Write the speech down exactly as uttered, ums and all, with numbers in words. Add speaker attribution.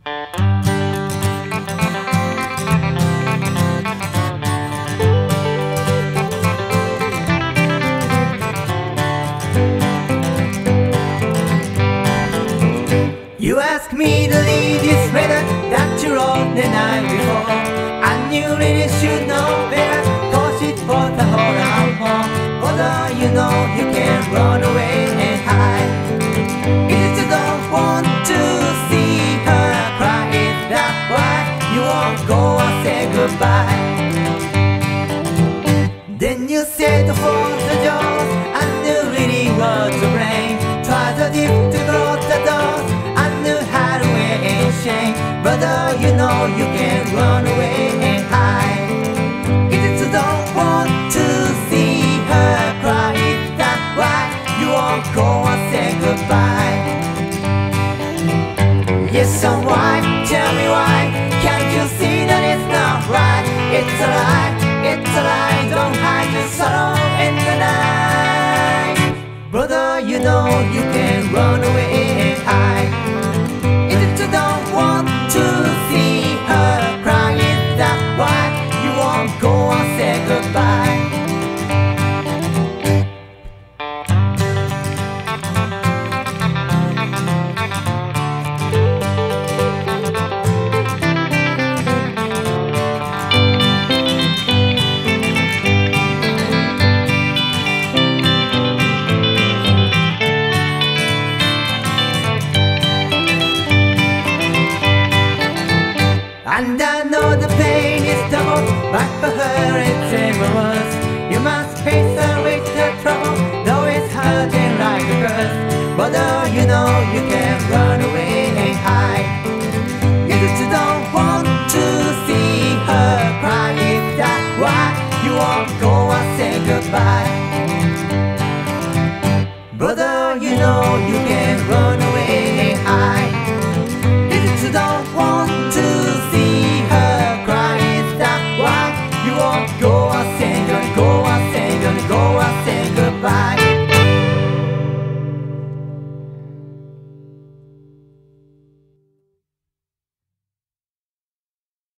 Speaker 1: You asked me to leave this letter that you wrote the night before, and you really should know better, cause it was a whole lot more. But you know you can run away and hide. If you don't want to see her cry, is that why you won't go and say goodbye? Then you said to close the doors, and you really was to blame. Tried to dip to close the doors, but uh, you know you can run away and hide. If you don't want to see her cry, is that why you won't go and say goodbye? Yes, so why? Tell me why? Can't you see that it's not right? It's a lie, it's a lie. Don't hide your sorrow in the night. Brother, you know you can run away and hide. If you don't want to see her cry, is that why you won't go and say goodbye? And I know the pain is double, but for her it's ever worse. You must face her with her trouble, though it's hurting like a curse. But oh, you know you can run away and hide. You just don't want to see her cry, is that why you won't go and say goodbye? Brother, you know you can run away and hide. You just don't want